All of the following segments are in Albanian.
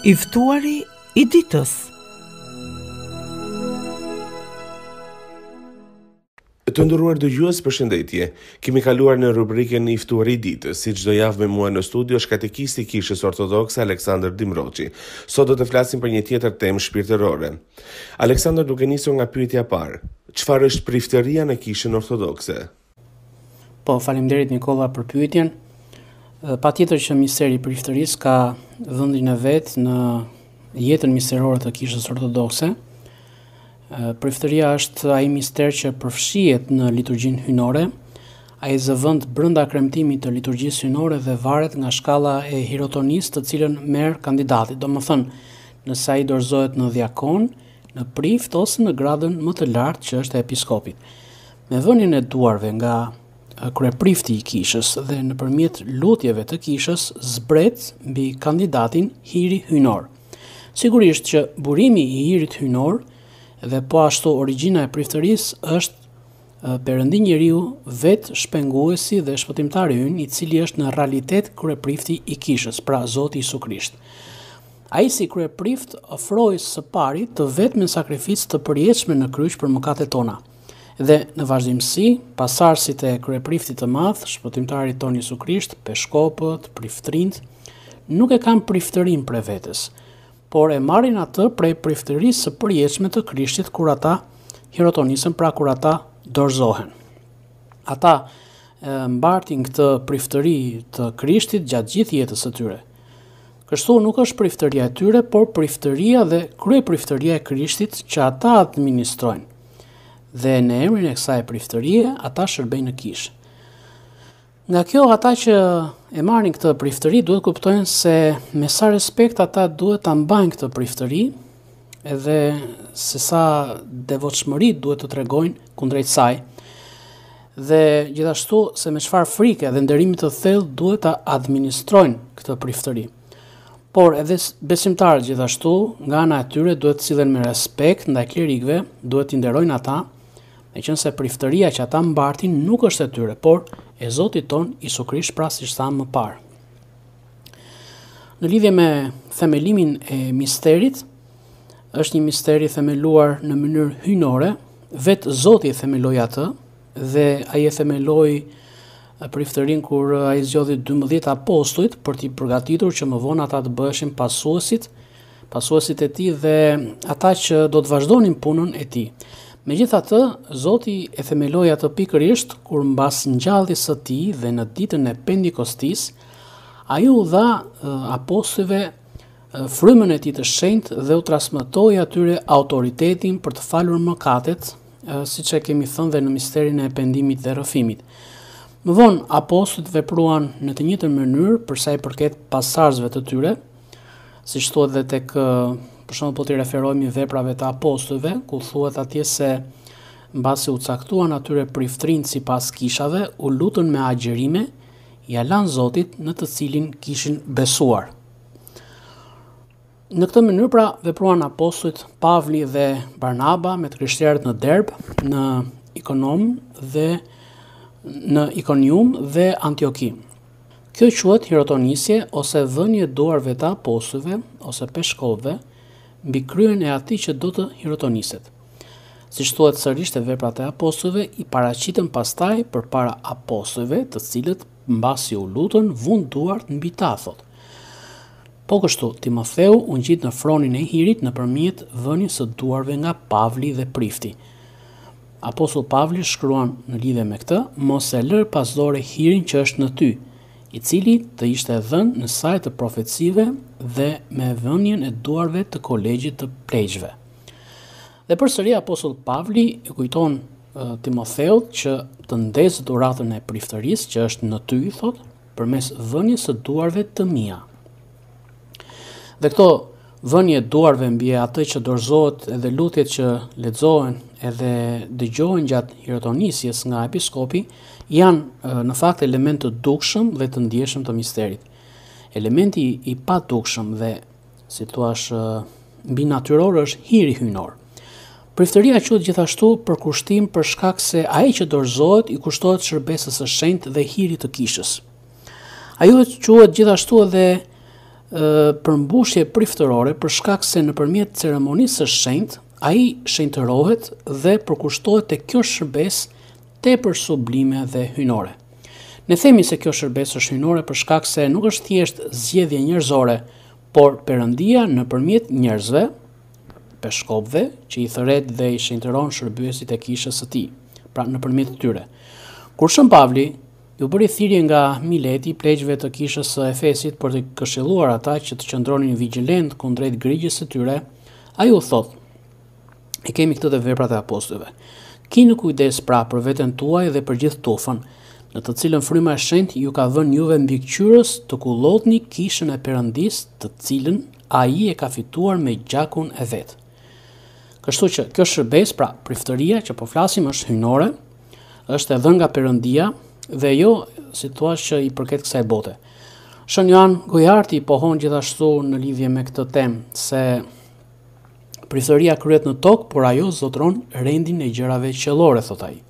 I ftuari i ditës. Të nderuar dëgjues, përshëndetje. Kemi kaluar në rubrikën i ftuari i ditës. Si çdo javë me mua në studio është katekisti i Kishës Ortodokse Aleksandër Dimroçi. Sot do të flasim për një tjetër temë shpirtërore. Aleksandër, duke nisur nga pyetja e parë, çfarë është priftëria në Kishën Ortodokse? Po, faleminderit Nikola për pyetjen. Patjetër që misteri i priftërisë ka vendin e vet në jetën misterore të Kishës Ortodokse. Priftëria është ai mister që përfshihet në liturgjinë hyjnore, ai zëvend brenda kremtimit të liturgjisë hyjnore dhe varet nga shkalla e hirotonisë të cilën merr kandidati. Domethënë, nëse ai dorëzohet në diakon, në prift ose në gradën më të lartë që është e episkopit. Me vënien e duarve nga kryeprifti i kishës dhe nëpërmjet lutjeve të kishës zbret mbi kandidatin hiri hyjnor. Sigurisht që burimi i hirit hyjnor dhe po ashtu origjina e priftërisë është Perëndi njeriu vetë shpenguesi dhe shpëtimtari ynë, i cili është në realitet kryeprifti i kishës, pra Zoti Isu Krisht. Ai si kryeprift ofroi së pari të vetmen sakrificë të përjetshme në kryq për mëkatet tona. Dhe në vazhdimsi, pasardhësit e kryepriftit të madh, shpëtimtarit ton Isu Krisht, peshkopët, priftrinjt, nuk e kanë priftërinë prej vetes, por e marrin atë prej priftërisë së përjetshme të Krishtit kur ata hirotonisen, pra kur ata dorëzohen. Ata mbartin këtë priftëri të Krishtit gjatë gjithë jetës së tyre. Kështu nuk është priftëria e tyre, por priftëria dhe kryepriftëria e Krishtit që ata administrojnë. Dhe në emrin e kësaj priftërie, ata shërbejnë në kishë. Nga kjo, ata që e marrin këtë priftëri duhet kuptojnë se me sa respekt ata duhet ta mbajnë këtë priftëri, edhe se sa devotshmëri duhet të tregojnë kundrejt saj, dhe gjithashtu se me çfarë frike dhe nderimi të thellë duhet ta administrojnë këtë priftëri. Por edhe besimtarët gjithashtu, nga ana e tyre duhet të sillen me respekt ndaj klerikëve, duhet t'i nderojnë ata, meqense priftëria që ata mbartin nuk është e tyre, por e Zotit ton Isu Krisht, pra siç thamë më parë. Në lidhje me themelimin e misterit, është një misteri themeluar në mënyrë hyjnore, vetë Zoti e themeloi atë dhe ai e themeloi priftërinë kur ai zgjodhi 12 apostujt për t'i përgatitur që më vonë ata të bëheshin pasuesit e tij dhe ata që do të vazhdonin punën e tij. Megjithatë, Zoti e themeloi atë pikërisht kur mbas ngjalljes së tij dhe në ditën e Pentekostis, ai u dha apostujve frymën e tij të shenjtë dhe u transmetoi atyre autoritetin për të falur mëkatet, siç e kemi thënë dhe në misterin e pendimit dhe rrëfimit. Më vonë apostujt vepruan në të njëjtën mënyrë për sa i përket pasardhësve të tyre, siç thuhet edhe tek për shembull po të referohemi veprave të apostujve, ku thuhet atje se mbasi u caktuan atyre priftrinjt sipas kishave, u lutën me agjerime, ja lanë Zotit në të cilin kishin besuar. Në këtë mënyrë pra vepruan apostujt Pavli dhe Barnaba me të krishterët në Derb, në Ikonium dhe Antioki. Kjo quhet hirotonisje ose vënje duarve të apostujve ose peshkopëve mbi kryen e atij që do të hirotoniset. Siç thuhet sërish te veprat e apostujve, i paraqitën pastaj përpara apostujve, të cilët mbasi u lutën vund duart mbi ta, thot. Po kështu, Timotheu u ngjit në fronin e hirit nëpërmjet vënies së duarve nga Pavli dhe prifti. Apostull Pavli shkruan në lidhje me këtë, mos e lër pas dore hirin që është në ty, i cili të ishte dhënë në sajt të profecive dhe me vënien e duarve të kolegjit të pleqjve. Dhe përsëri apostull Pavli i kujton Timotheut që të ndezë dhuratën e priftërisë që është në ty, thot, përmes vënies së duarve të mia. Dhe këto vënje duarve mbi atë që dorëzohet edhe lutjet që lexohen edhe dëgjohen gjatë hirotonisjes nga episkopi janë në fakt element të dukshëm dhe të ndjeshëm të misterit. Elementi i pa dukshëm dhe, si thua, mbi natyror është hiri hyjnor. Priftëria quhet gjithashtu për kushtim për shkak se ai që dorëzohet i kushtohet shërbesës së shenjtë dhe hirit të kishës. Ajo quhet gjithashtu edhe përmbushje priftërore për shkak se nëpërmjet ceremonisë së shenjtë ai shenjtërohet dhe përkushtohet te kjo shërbes tepër sublime dhe hyjnore. Ne themi se kjo shërbes është hyjnore për shkak se nuk është thjesht zgjedhje njerëzore, por Perëndia nëpërmjet njerëzve, peshkopëve, që i thëret dhe i shenjtëron shërbyesit e kishës së tij, pra nëpërmjet tyre. Kur Shën Pavli ju bëri thirrje nga Mileti, pleqjve të kishës së Efesit për të këshilluar ata që të qëndronin vigjilent kundrejt grigjes së tyre, ai u thot: e kemi këtë dhe veprat e apostujve. Kini kujdes pra për veten tuaj dhe për gjithë tufën, në të cilën fryma e shenjtë ju ka vënë juve mbikëqyrës të kullotni kishën e Perëndisë, të cilën ai e ka fituar me gjakun e vet. Kështu që kjo shërbes, pra priftëria që po flasim, është hyjnore, është e dhënë nga Perëndia dhe jo si thua që i përket kësaj bote. Shën Joan Gojarti pohon gjithashtu në lidhje me këtë temë se priftëria kryhet në tokë, por ajo zotron rendin e gjërave qiellore, thot ai.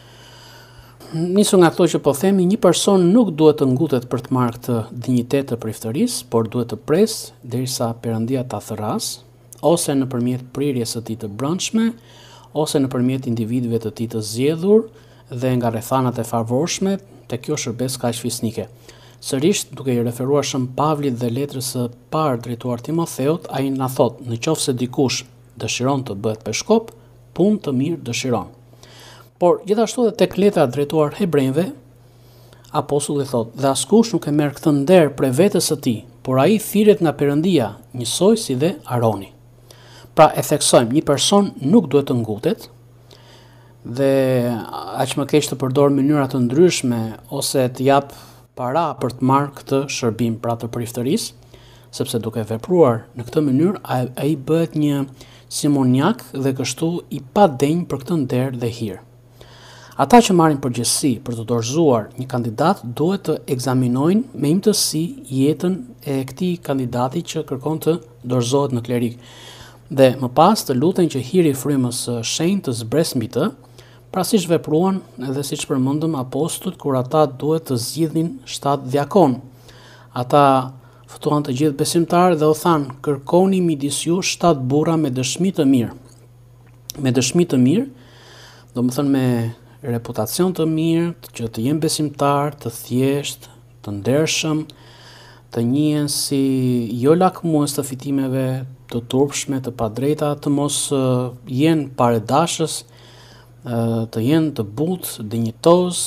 Nisur nga këto që po themi, një person nuk duhet të ngutet për të marrë këtë dinjitet të priftërisë, por duhet të presë derisa Perëndia ta thërras, ose nëpërmjet prirjes së tij të brendshme, ose nëpërmjet individëve të tij të zgjedhur dhe nga rrethanat e favorshme te kjo shërbes kaq fisnike. Sërish, duke i referuar Shën Pavlit dhe letrës së parë drejtuar Timotheut, ai na thot: nëse dikush dëshiron të bëhet peshkop, punë të mirë dëshiron. Por gjithashtu edhe tek letra drejtuar hebrejve, apostulli thot: dhe askush nuk e merr këtë nder prej vetes së tij, por ai thirret nga Perëndia, njësoj si dhe Aroni. Pra e theksojmë, një person nuk duhet të ngutet dhe aq më keq të përdor mënyra të ndryshme ose të jap para për të marrë këtë shërbim pra të priftërisë, sepse duke vepruar në këtë mënyrë ai bëhet një simoniak dhe kështu i padenj për këtë nder dhe hir. Ata që marrin përgjegjësi për të dorëzuar një kandidat duhet të ekzaminojnë me imtësi jetën e këtij kandidati që kërkon të dorëzohet në klerik, dhe më pas të luten që hiri i frymës së shenjtë të zbresë mbi të, pra siç vepruan edhe siç përmendëm apostujt kur ata duhet të zgjidhin 7 diakon. Ata ftuan të gjithë besimtarë dhe u thanë: kërkoni midis ju 7 burra me dëshmi të mirë. Me dëshmi të mirë, domethënë me reputacion të mirë, që të jenë besimtar, të thjesht, të ndershëm, të njihen si jo lakmues të fitimeve të turpshme, të padrejta, të mos jenë paredashës, të jenë të butë, dinjitos,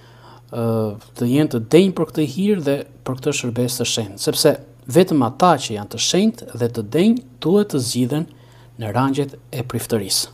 të jenë të denjë për këtë hir dhe për këtë shërbes të shenjtë, sepse vetëm ata që janë të shenjtë dhe të denjë duhet të zgjidhen në rangjet e priftërisë.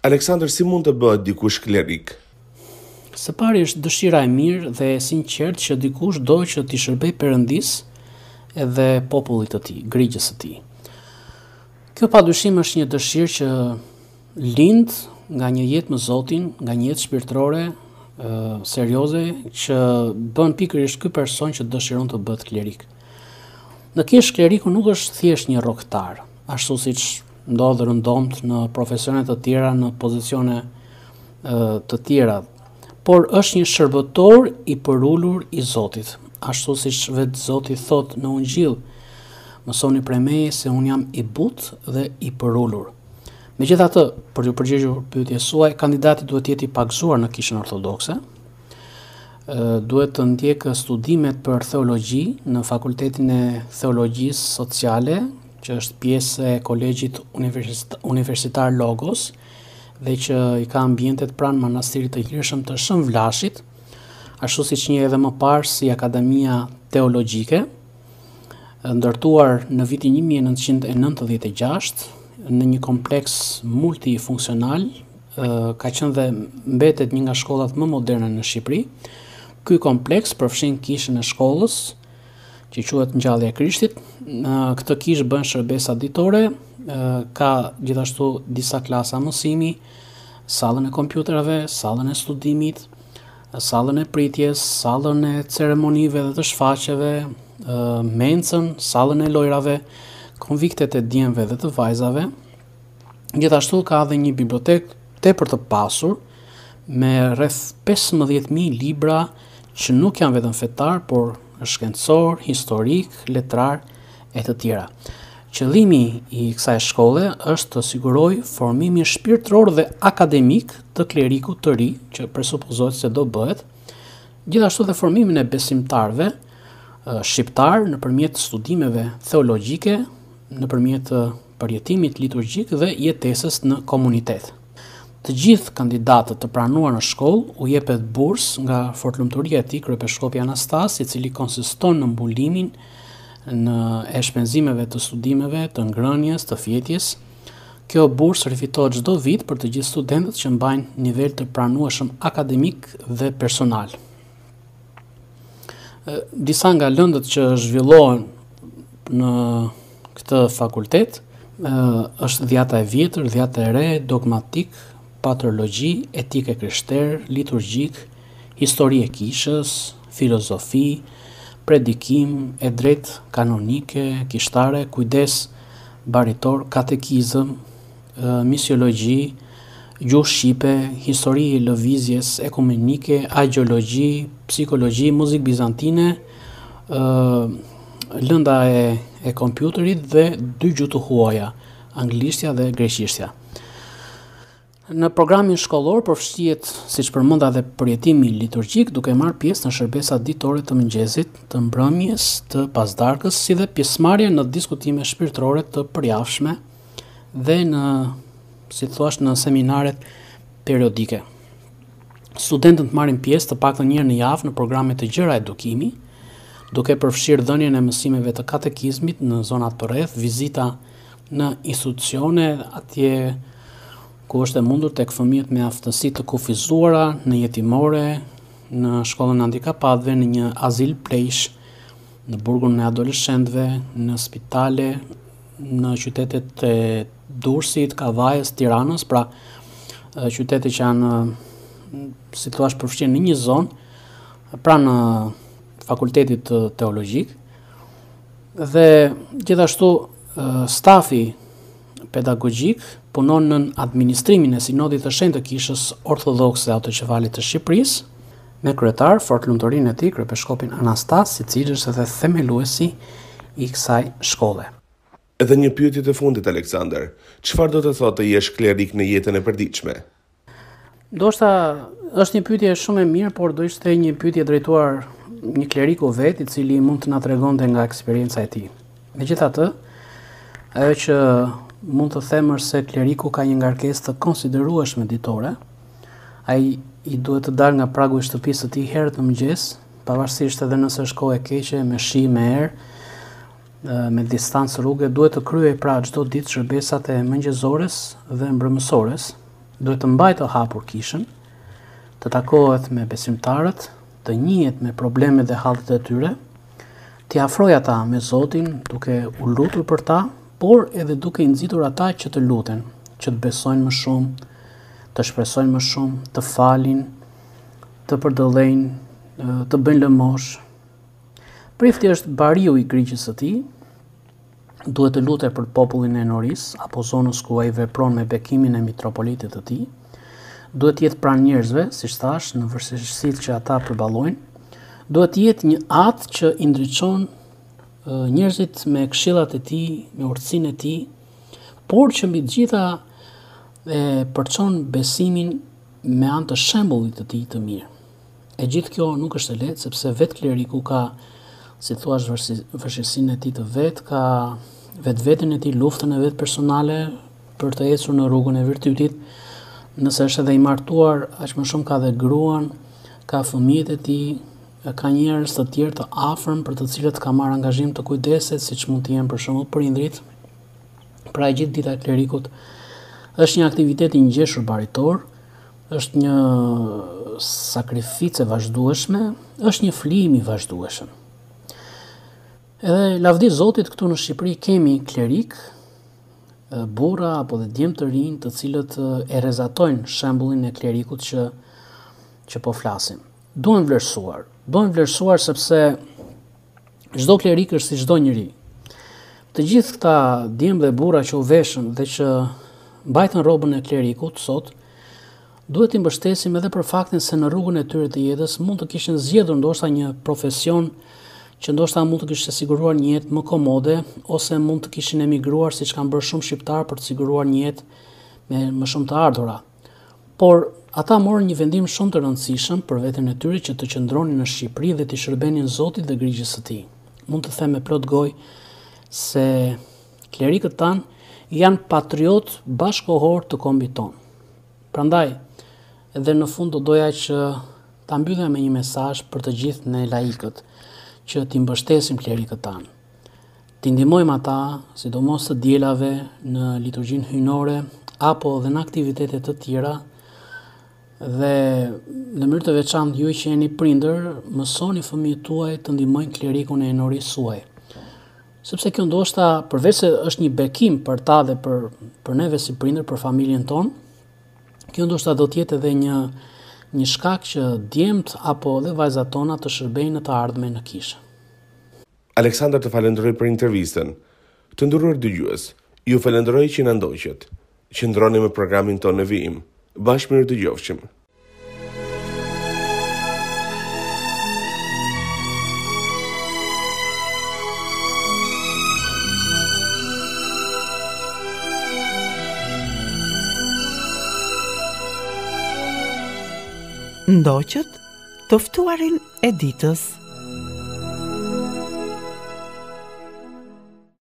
Aleksandër, si mund të bëhet dikush klerik? Së pari është dëshira e mirë dhe e sinqertë që dikush do që t'i shërbej Perëndis edhe popullit të tij, grigjës së tij. Kjo padyshim është një dëshirë që lind nga një jetë me Zotin, nga një jetë shpirtërore serioze që bën pikërisht ky person që dëshiron të bëhet klerik. Në kish kleriku nuk është thjesht një rrogtar, ashtu siç ndodh rëndomt në profesione të tjera, në pozicione të tjera, por është një shërbëtor i përulur i Zotit, ashtu siç vetë Zoti thot në Ungjil: mësoni prej meje se unë jam i butë dhe i përulur. Megjithatë, për t'ju përgjigjur pyetjes suaj, kandidati duhet të jetë i pagzuar në Kishën Ortodokse, duhet të ndjekë studimet për theologji në Fakultetin e Theologjisë Sociale, që është pjesë e Kolegjit Universitar Logos, dhe që i ka ambientet pranë manastirit të lirshëm të Shënvlashit, ashtu siç njeh edhe më parë si Akademia Teologjike, ndërtuar në vitin 1996 në një kompleks multifunksional, ka qenë dhe mbetet një nga shkollat më moderne në Shqipëri. Ky kompleks përfshin kishën e shkollës, që quhet Ngjallja e Krishtit. Këtë kishë bën shërbesa ditore, ka gjithashtu disa klasa mësimi, sallën e kompjuterave, sallën e studimit, sallën e pritjes, sallën e ceremonive dhe të shfaqjeve, mencën, sallën e lojrave, konviktet e djemve dhe të vajzave. Gjithashtu ka edhe një bibliotekë tepër të pasur me rreth 15.000 libra që nuk janë vetëm fetar, por shkencor, historik, letrar e të tjera. Qëllimi i kësaj shkolle është të sigurojë formimin shpirtëror dhe akademik të klerikut të ri, që presupozohet se do bëhet, gjithashtu dhe formimin e besimtarëve shqiptar nëpërmjet studimeve theologjike, nëpërmjet përjetimit liturgjik dhe jetesës në komunitet. Të gjithë kandidatët të pranuar në shkollë u jepet bursë nga Fortlumturia e tij Kryepeshkopi Anastas, i cili konsiston në mbulimin e shpenzimeve të studimeve, të ngrënies, të fjetjes. Kjo bursë rifitohet çdo vit për të gjithë studentët që mbajnë nivel të pranueshëm akademik dhe personal. Disa nga lëndët që zhvillohen në këtë fakultet është dhjata e vjetër, dhjata e re, dogmatik, patrologji, etike krishterë, liturgjik, histori e kishës, filozofi, predikim, e drejtë kanonike, kishtare, kujdes baritor, katekizëm, misiologji, gjuhë shqipe, histori e lëvizjes ekumenike, agjeologji, psikologji, muzikë bizantine, lënda e kompjuterit dhe 2 gjuhë të huaja, anglishtja dhe greqishtja. Në programin shkollor përfshihet, siç përmenda, dhe përjetimi liturgjik, duke marrë pjesë në shërbesa ditore të mëngjesit, të mbrëmjes, të pasdarkës, si dhe pjesëmarrje në diskutime shpirtërore të përjavshme dhe në seminaret periodike. Studentët marrin pjesë të paktën një herë në javë në programe të gjera edukimi, duke përfshirë dhënien e mësimeve të katekizmit në zonat përreth, vizita në institucione atje ku është e mundur tek fëmijët me aftësi të kufizuara, në jetimore, në shkollën handikapatëve, në një azil plejsh, në burgun e adoleshentëve, në spitale, në qytetet e Durrësit, Kavajës, Tiranës, pra qytete që janë, si thua, përfshirë në një zonë pranë fakultetit teologjik, dhe gjithashtu stafi pedagogjik punon në administrimin e sinodit të shenjtë të Kishës Ortodokse Autoqefalit të Shqipërisë, me kryetar Fortlumturinë e tij Kryepeshkopin Anastas, i cili është edhe themeluesi i kësaj shkolle. Edhe një pyetje të fundit, Aleksandër. Çfarë do të thotë të jesh klerik në jetën e përditshme? Ndoshta është një pyetje shumë e mirë, por do ishte një pyetje drejtuar një kleriku vet, i cili mund të na tregonte nga eksperienca e tij. Megjithatë, ajo që mund të them është se kleriku ka një ngarkesë të konsiderueshme ditore. Ai i duhet të dalë nga pragu i shtëpisë së tij herët në mëngjes, pavarësisht edhe nëse është kohë e keqe, me shi, me erë, me distancë rruge, duhet të kryej pra çdo ditë shërbesat e mëngjesores dhe mbrëmësores, duhet të mbajë të hapur kishën, të takohet me besimtarët, të njihet me problemet dhe hallet e tyre, t'i afrojë ata me Zotin duke u lutur për ta, por edhe duke i nxitur ata që të luten, që të besojnë më shumë, të shpresojnë më shumë, të falin, të përdallejnë, të bëjnë lëmosh. Prifti është bariu i grigjës së tij, duhet të lutet për popullin e Noris apo zonës ku ai vepron me bekimin e mitropolitit të tij. Duhet të jetë pranë njerëzve, siç thash, në vështirësitë që ata përballojnë. Duhet të jetë një atë që i ndriçon njerëzit me këshillat e tij, me urtësinë e tij, por që mbi të gjitha e përçon besimin me anë të shembullit të tij të mirë. E gjithë kjo nuk është e lehtë sepse vetë kleriku ka, si thua, vështirësinë e tij të vet, ka vetveten e tij, luftën e vet personale për të ecur në rrugën e virtytit. Nëse është edhe i martuar, aq më shumë ka dhe gruan, ka fëmijët e tij, ka njerëz të tjerë të afërm për të cilët ka marrë angazhim të kujdeset, siç mund të jenë për shembull prindrit. Pra e gjithë dita e klerikut është një aktivitet i ngjeshur baritor, është një sakrificë e vazhdueshme, është një flijim i vazhdueshëm. Edhe lavdi Zotit, këtu në Shqipëri kemi klerik, burra apo dhe djemë të rinj, të cilët e rezatojnë shembullin e klerikut që po flasim. Duhen vlerësuar sepse çdo klerik është si çdo njeri. Të gjithë këta djemë dhe burra që u veshën dhe që mbajtën rrobën e klerikut sot, duhet t'i mbështesim edhe për faktin se në rrugën e tyre të jetës mund të kishin zgjedhur ndoshta një profesion që ndoshta mund të kishte siguruar një jetë më komode, ose mund të kishin emigruar siç kanë bërë shumë shqiptar për të siguruar një jetë me më shumë të ardhura. Por ata morën një vendim shumë të rëndësishëm për veten e tyre që të qëndronin në Shqipëri dhe të shërbenin Zotit dhe grigjës së tij. Mund të them me plot gojë se klerikët tanë janë patriot bashkëkohor të kombit tonë. Prandaj, edhe në fund do doja që ta mbyllja me një mesazh për të gjithë ne laikët, që t'i mbështesim klerikët tanë. T'i ndihmojmë ata, sidomos të dielave në liturgjinë hyjnore apo dhe në aktivitete të tjera, dhe në mënyrë të veçantë ju që jeni prindër, mësoni fëmijët tuaj të ndihmojnë klerikun e enorisë suaj. Sepse kjo ndoshta, përveç se është një bekim për ta dhe për neve si prindër, për familjen tonë, kjo ndoshta do të jetë edhe një shkak që djemt apo dhe vajzat tona të shërbejnë në të ardhmen në kishë. Aleksandër, të falenderoj për intervistën. Të nderuar dëgjues, ju falenderoj që na ndoqët. Qëndroni me programin tonë në vijim. Bashkë mirë dëgjofshim. Ndoqët, të ftuarin e ditës.